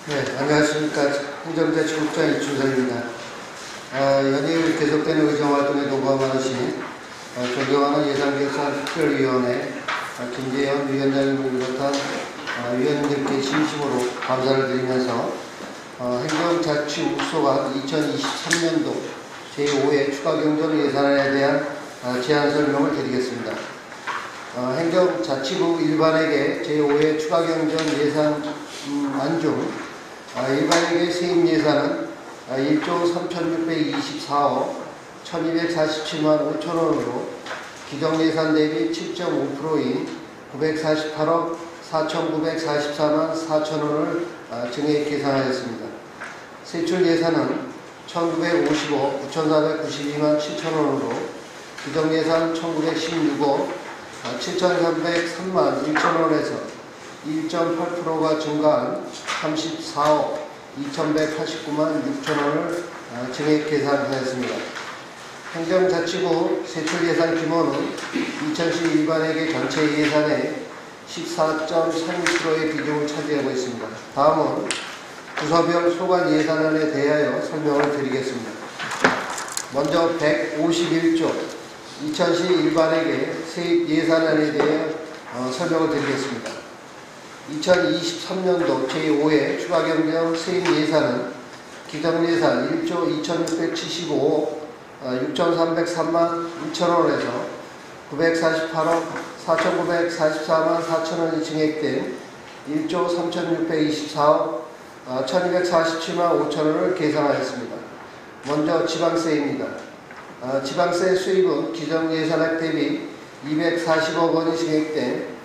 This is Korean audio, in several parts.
네, 안녕하십니까. 행정자치국장 이춘석입니다. 연일 계속되는 의정활동에 노고하신 존경하는 예산결산특별위원회 김재현 위원장님을 비롯한 위원님들께 진심으로 감사를 드리면서 행정자치국소관 2023년도 제5회 추가경정 예산안에 대한 제안 설명을 드리겠습니다. 행정자치부 일반에게 제5회 추가경정 예산안 중 일반에게 세입 예산은 1조 3,624억 1,247만 5천원으로 기정예산 대비 7.5%인 948억 4,944만 4천원을 증액 계산하였습니다. 세출 예산은 1,950억 9,492만 7천원으로 기정예산 1,916억 7,303만 1천원에서 1.8%가 증가한 34억 2,189만 6천원을 증액 계산하였습니다. 행정자치부 세출 예산 규모는 2010 일반회계 전체 예산의 14.36%의 비중을 차지하고 있습니다. 다음은 부서별 소관 예산안에 대하여 설명을 드리겠습니다. 먼저 151조 2010 일반회계 세입 예산안에 대해 설명을 드리겠습니다. 2023년도 제5회 추가경정 세입 예산은 기정예산 1조 2675억 6,303만 1천원에서 948억 4,944만 4천원이 증액된 1조 3,624억 1,247만 5천원을 계산하였습니다. 먼저 지방세입니다. 지방세 수입은 기정예산액 대비 240억 원이 증액된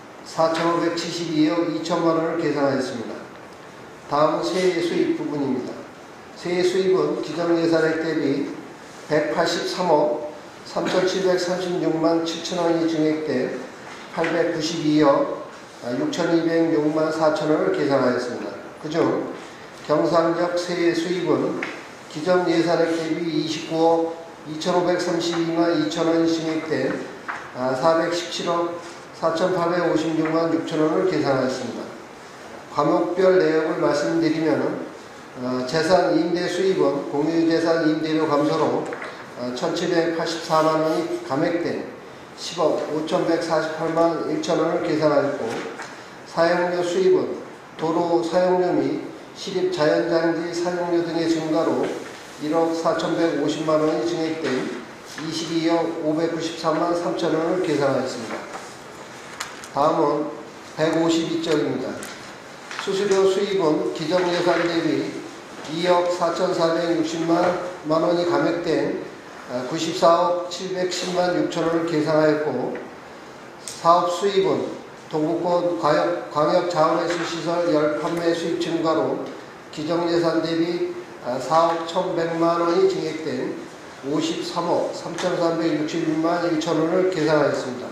4,572억 2천만원을 계산하였습니다. 다음은 세액 수입 부분입니다. 세액 수입은 기정예산액 대비 183억 3,736만 7천원이 증액된 892억 6,206만 4천원을 계산하였습니다. 그중 경상적 세액 수입은 기정예산액 대비 29억 2,532만 2천원이 증액된 417억 4,856만 6천원을 계산하였습니다. 과목별 내역을 말씀드리면 재산 임대 수입은 공유재산 임대료 감소로 1,784만원이 감액된 10억 5,148만 1천원을 계산하였고, 사용료 수입은 도로 사용료 및 시립자연장지 사용료 등의 증가로 1억 4,150만원이 증액된 22억 593만 3천원을 계산하였습니다. 다음은 152쪽입니다. 수수료 수입은 기정예산 대비 2억 4,460만 원이 감액된 94억 710만 6천원을 계산하였고, 사업 수입은 동구권 광역자원회수시설 열 판매 수입 증가로 기정예산 대비 4억 1,100만 원이 증액된 53억 3,366만 1천원을 계산하였습니다.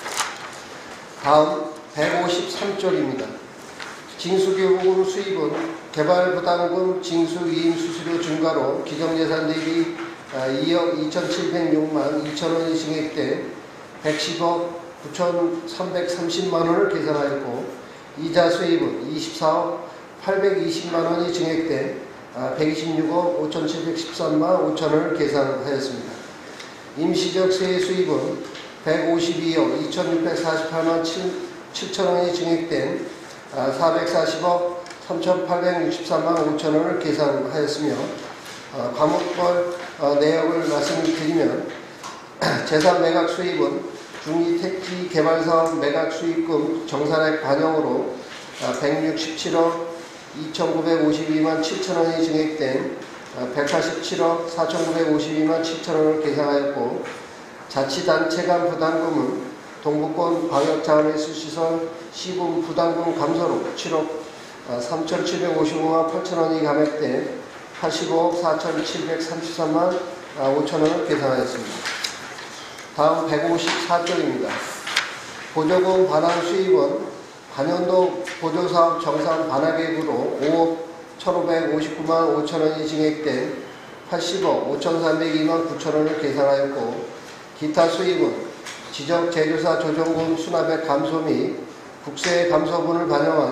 다음 153쪽입니다. 징수교부금 수입은 개발부담금 징수위임 수수료 증가로 기정예산 대비 2억 2,706만 2천원이 증액된 110억 9,330만원을 계산하였고, 이자 수입은 24억 820만원이 증액된 126억 5,713만 5천원을 계산하였습니다. 임시적 세액 수입은 152억 2,648만 7천원이 증액된 440억 3,863만 5천원을 계산하였으며, 과목별 내역을 말씀드리면 재산 매각 수입은 중위택지 개발사업 매각 수익금 정산액 반영으로 167억 2,952만 7천원이 증액된 187억 4,952만 7천원을 계산하였고, 자치단체 간 부담금은 동부권 광역자원회수시설 시군 부담금 감소로 7억 3,755만 8천원이 감액된 85억 4,733만 5천원을 계산하였습니다. 다음 154쪽입니다. 보조금 반환 수입은 관연도 보조사업 정산 반환액으로 5억 1,559만 5천원이 증액된 80억 5,302만 9천원을 계산하였고, 기타 수입은 지적 제조사 조정금 수납액 감소 및 국세 감소분을 반영한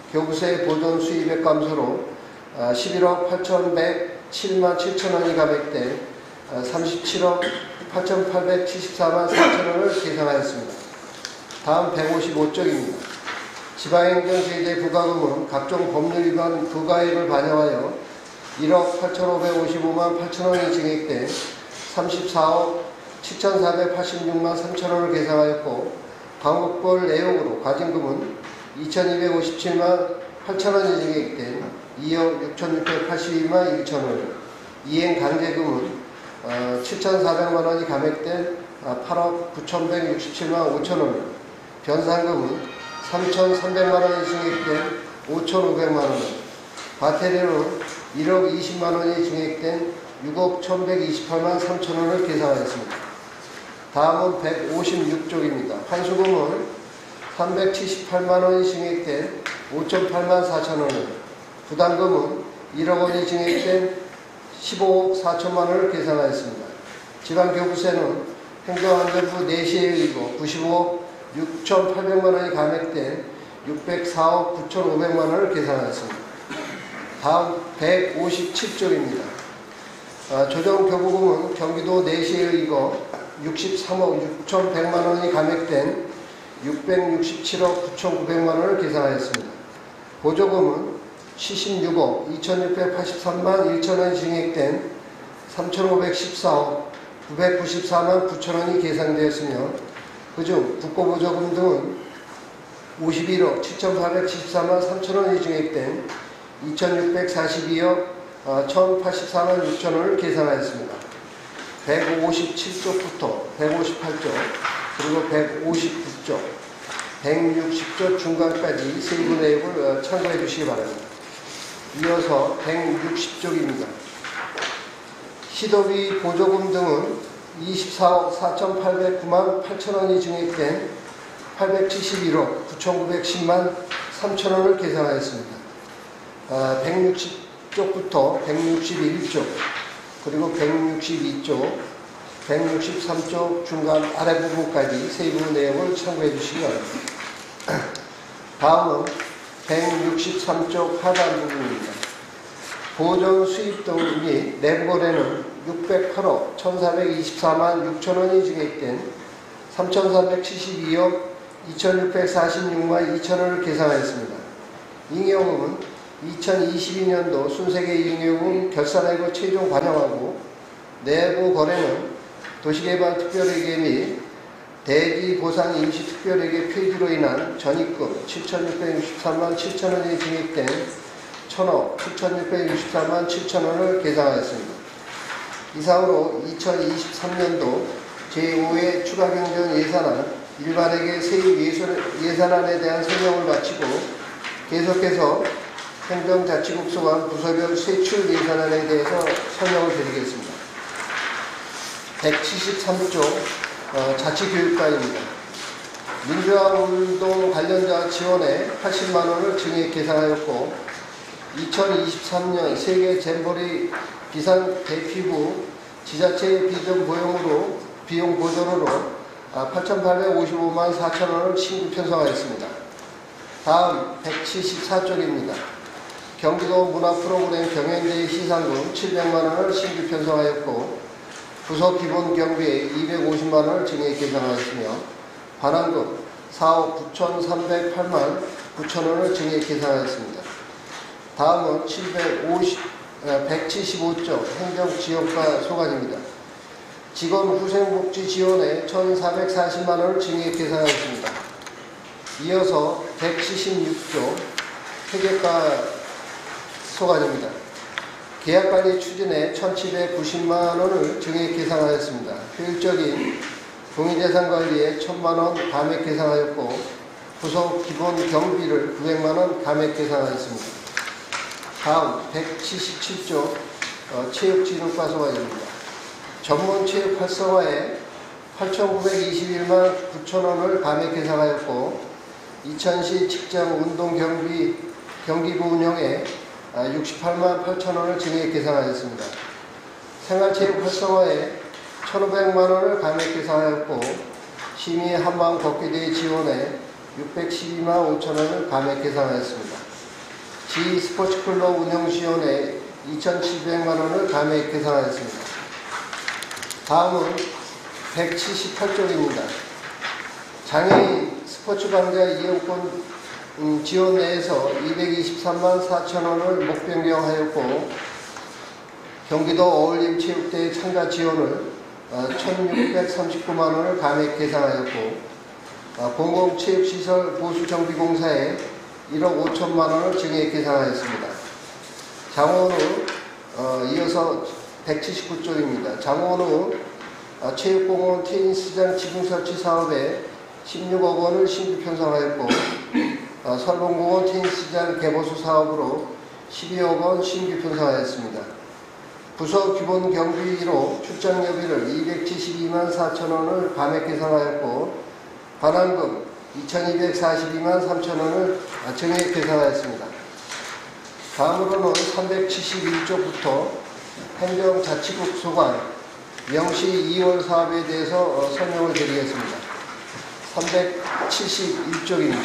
교부세 보존 수입액 감소로 11억 8,107만 7천원이 감액돼 37억 8,874만 4천원을 계산하였습니다. 다음 155쪽입니다. 지방행정세제 부과금은 각종 법률 위반 부과액을 반영하여 1억 8,555만 8천원이 증액돼 34억 7,486만 3천원을 계산하였고, 광고벌 내역으로 과징금은 2,257만 8천원이 증액된 2억 6,682만 1천원, 이행 강제금은 7,400만원이 감액된 8억 9,167만 5천원, 변상금은 3,300만원이 증액된 5,500만원, 과태료는 1억 20만원이 증액된 6억 1,128만 3천원을 계산하였습니다. 다음은 156쪽입니다. 환수금은 378만원이 증액된 5,008만 4천원을, 부담금은 1억 원이 증액된 15억 4천만원을 계산하였습니다. 지방교부세는 행정안전부 4시에 의거 95억 6,800만원이 감액된 604억 9,500만원을 계산하였습니다. 다음 157쪽입니다. 조정교부금은 경기도 4시에 의거 63억 6,100만원이 감액된 667억 9,900만원을 계산하였습니다. 보조금은 76억 2,683만 1천원이 증액된 3,514억 994만 9천원이 계산되었으며, 그중 국고보조금 등은 51억 7,874만 3천원이 증액된 2,642억 1,084만 6천원을 계산하였습니다. 157쪽부터 158쪽, 그리고 159쪽, 160쪽 중간까지 세부 내역을 참고해 주시기 바랍니다. 이어서 160쪽입니다. 시도비 보조금 등은 24억 4,809만 8천원이 증액된 871억 9,910만 3천원을 계산하였습니다. 160쪽부터 161쪽, 그리고 162쪽, 163쪽 중간 아래 부분까지 세부 내용을 참고해 주시기 바랍니다. 다음은 163쪽 하단 부분입니다. 보존 수입 등 및 내부거래는 608억 1,424만 6천원이 증액된 3,472억 2,646만 2천원을 계산하였습니다. 잉여금은 2022년도 순세계 잉여금 결산액을 최종 반영하고, 내부 거래는 도시개발특별회계 및 대지보상 임시특별회계 폐지로 인한 전입금 7,663만 7천원이 증액된 1,000억 7,664만 7천원을 계산하였습니다. 이상으로 2023년도 제5회 추가경정 예산안 일반회계 세입 예산안에 대한 설명을 마치고, 계속해서 행정자치국 소관 부서별 세출 예산안에 대해서 설명을 드리겠습니다. 173조 자치교육과입니다. 민주화운동 관련자 지원에 80만원을 증액 계산하였고, 2023년 세계 잼버리 비상대피부 지자체 비전 비용 보전으로 8,855만 4천원을 신규 편성하였습니다. 다음 174쪽입니다. 경기도 문화프로그램 경연대회 시상금 700만원을 신규 편성하였고, 부서 기본 경비에 250만원을 증액 계산하였으며, 관한금 4억 9,308만 9천원을 증액 계산하였습니다. 다음은 175조 행정지원과 소관입니다. 직원 후생복지 지원에 1,440만원을 증액 계산하였습니다. 이어서 176조 회계과 소관입니다. 계약관리 추진에 1,790만원을 증액 계산하였습니다. 효율적인 동의재산관리에 1,000만원 감액 계산하였고, 부서 기본 경비를 900만원 감액 계산하였습니다. 다음 177조 체육진흥과 소관입니다. 전문 체육 활성화에 8,921만 9천원을 감액 계산하였고, 이천시 직장 운동 경기부 운영에 68만 8천원을 증액 계산하였습니다. 생활체육 활성화에 1,500만원을 감액 계산하였고, 시민 한방 걷기대회 지원에 612만 5천원을 감액 계산하였습니다. 스포츠클럽 운영시원에 2,700만 원을 감액 계산하였습니다. 다음은 178쪽입니다. 장애인 스포츠광장 이용권 지원 내에서 223만 4천 원을 목 변경하였고, 경기도 어울림체육대회 참가 지원을 1,639만 원을 감액 계산하였고, 공공체육시설 보수정비공사에 1억 5천만 원을 증액 계산하였습니다. 장원우 이어서 179쪽입니다. 장원우 체육공원 테니스장 지붕설치 사업에 16억 원을 신규 편성하였고, 설봉공원 테니스장 개보수 사업으로 12억 원 신규 편성하였습니다. 부서 기본 경비로 출장료비를 272만 4천 원을 감액 계산하였고, 반환금 2,242만 3천 원을 증액 계산하였습니다. 다음으로는 371쪽부터 행정자치국 소관 명시 2월 사업에 대해서 설명을 드리겠습니다. 371쪽입니다.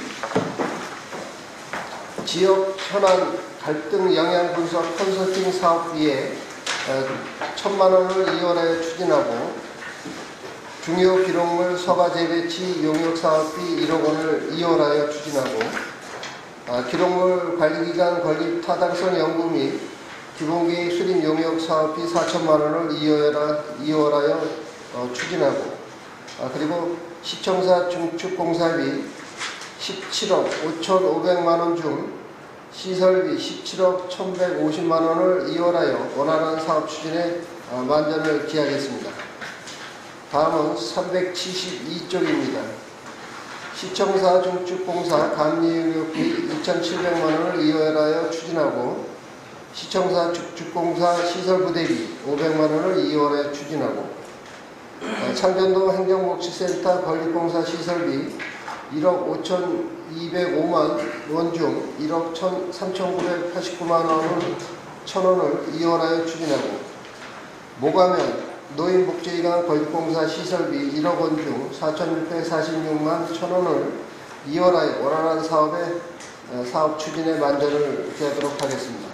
지역 현안 갈등 영향 분석 컨설팅 사업비에 1,000만 원을 2월에 추진하고, 중요 기록물 서가 재배치 용역 사업비 1억 원을 2월하여 추진하고, 기록물 관리기간 건립 타당성 연구 및 기본계획 수립 용역 사업비 4천만 원을 2월하여 추진하고, 그리고 시청사 중축공사비 17억 5,500만 원 중 시설비 17억 1,150만 원을 2월하여 원활한 사업 추진에 만전을 기하겠습니다. 다음은 372쪽입니다. 시청사 중축공사 감리용역비 2,700만 원을 2월하여 추진하고, 시청사 중축공사 시설부대비 500만 원을 2월에 추진하고, 창전도 행정복지센터 건립공사 시설비 1억 5,205만 원 중 1억 3,989만 원을 1,000원을 2월하여 추진하고, 모가면 노인복지기관 건립공사 시설비 1억 원 중 4,646만 1,000원을 2월하여 원활한 사업 추진에 만전을 기하도록 하겠습니다.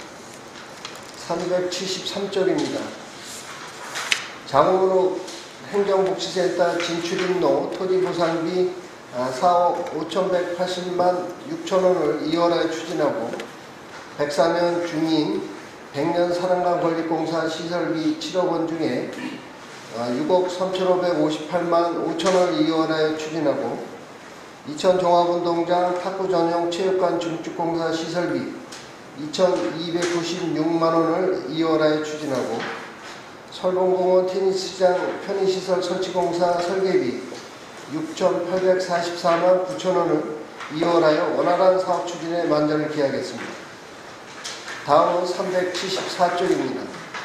373쪽입니다. 장원우 행정복지센터 진출입로 토지보상비 4억 5,180만 6천 원을 2월에 추진하고, 백사면 중인 백년 사랑강 건립공사 시설비 7억 원 중에 6억 3,558만 5천 원을 2월에 추진하고, 이천 종합운동장 탁구 전용 체육관 중축공사 시설비 2,296만 원을 2월에 추진하고, 설봉공원 테니스장 편의시설 설치공사 설계비 6,844만 9천 원을 2월하여 원활한 사업 추진에 만전을 기하겠습니다. 다음은 374쪽입니다.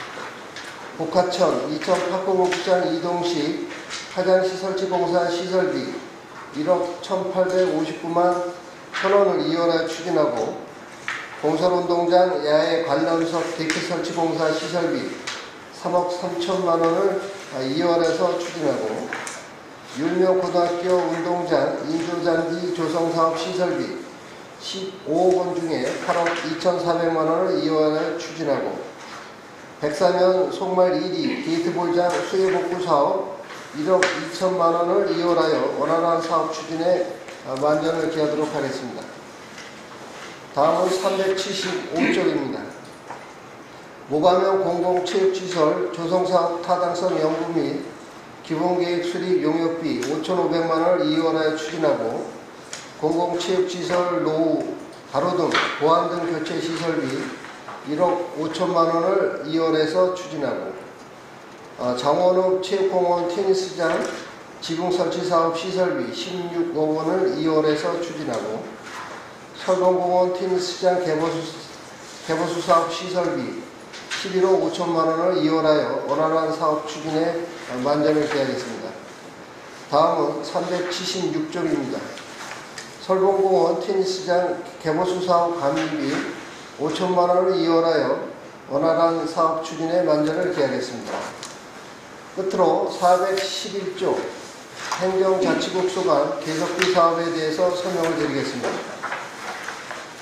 복하천 이천 탁구목장 이동식 화장실 설치공사 시설비 1억 1,859만 1천 원을 2월에 추진하고, 공설운동장 야외 관람석 데크 설치공사 시설비 3억 3천만 원을 2월에서 추진하고, 율묘고등학교 운동장 인조잔디 조성사업 시설비 15억 원 중에 8억 2,400만 원을 2월에 추진하고, 백사면 속말 1위 게이트볼장 수혜복구 사업 1억 2천만 원을 2월하여 원활한 사업 추진에 만전을 기하도록 하겠습니다. 다음은 375쪽입니다. 모가면 공공체육시설 조성사업 타당성 연구 및 기본계획 수립 용역비 5,500만 원을 2월에 추진하고, 공공체육시설 노후, 가로등, 보안 등 교체 시설비 1억 5천만 원을 2월에서 추진하고, 장원읍 체육공원 테니스장 지붕설치 사업 시설비 16억 원을 2월에서 추진하고, 설봉공원 테니스장 개보수 사업 시설비 11억 5천만 원을 2월하여 원활한 사업 추진에 만전을 기하겠습니다. 다음은 376쪽입니다. 설봉공원 테니스장 개보수 사업 감리비 5천만 원을 2월하여 원활한 사업 추진에 만전을 기하겠습니다. 끝으로 411조 행정자치국 소관 개석비 사업에 대해서 설명을 드리겠습니다.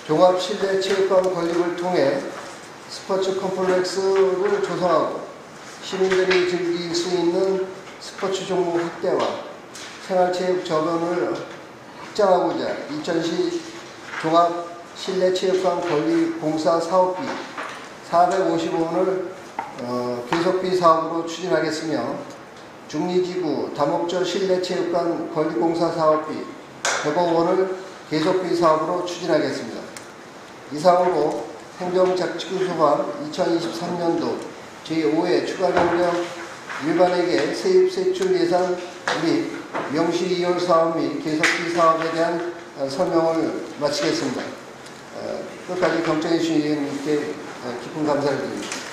종합 실내 체육관 건립을 통해 스포츠 컴플렉스를 조성하고 시민들이 즐길 수 있는 스포츠 종목 확대와 생활체육 저변을 확장하고자 인천시 종합 실내 체육관 건립 공사 사업비 455원을 계속비 사업으로 추진하겠으며 중리지구 다목적 실내 체육관 건립 공사 사업비 100억 원을 계속비 사업으로 추진하겠습니다. 이상으로 행정자치구소관 2023년도 제5회 추가경정 일반에게 세입세출 예산 및 명시 이용 사업 및 계속비 사업에 대한 설명을 마치겠습니다. 끝까지 경청해 주신 의원님께 깊은 감사를 드립니다.